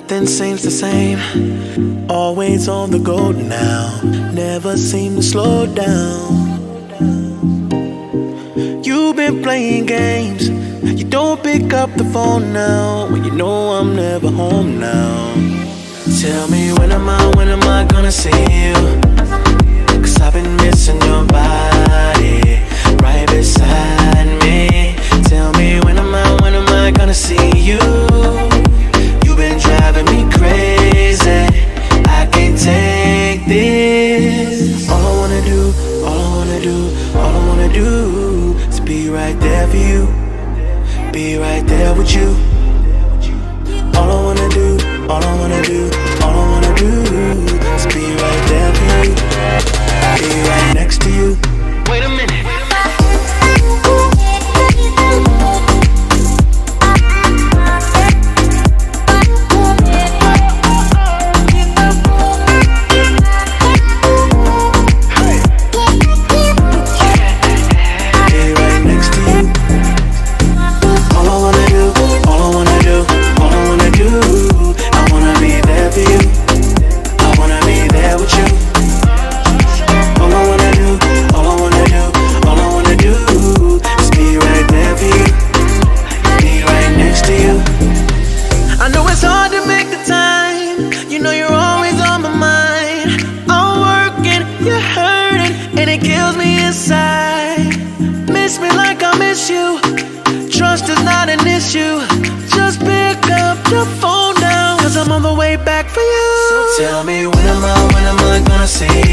Nothing seems the same, always on the go now, never seem to slow down. You've been playing games, you don't pick up the phone now, when you know I'm never home now. Tell me when am I gonna see you? Cause I've been missing your body right beside me. Tell me when am I gonna see you? You've been driving me crazy, I can't take this. All I wanna do, all I wanna do, all I wanna do is be right there for you, be right there with you. All I wanna do, all I wanna do, all I wanna do is be right there for you, be right next to you. Wait a minute. Trust is not an issue, just pick up your phone now, cause I'm on the way back for you. So tell me when am I gonna see